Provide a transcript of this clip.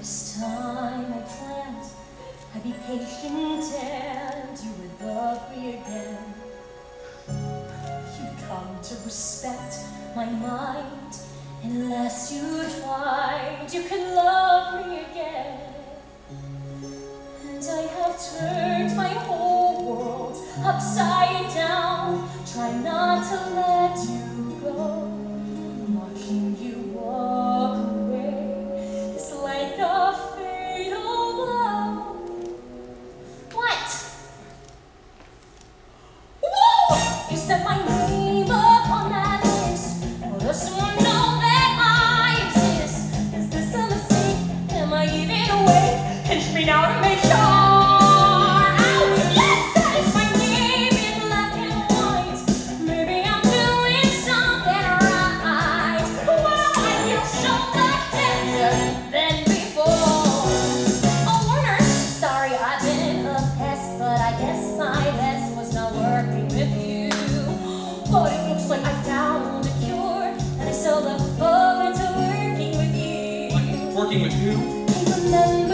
This time I planned I'd be patient and you would love me again. You'd come to respect my mind unless you'd find you could love me again. And I have turned my whole world upside down, trying not to let you go. Watching you walk away is like a fatal blow. What? Whoa! You said my name upon that list. Oh, does someone know that I exist? Is this a mistake? Am I even awake? Pinch me now to make sure. But it looks like I found a cure, and I still look forward to working with you. Working with who?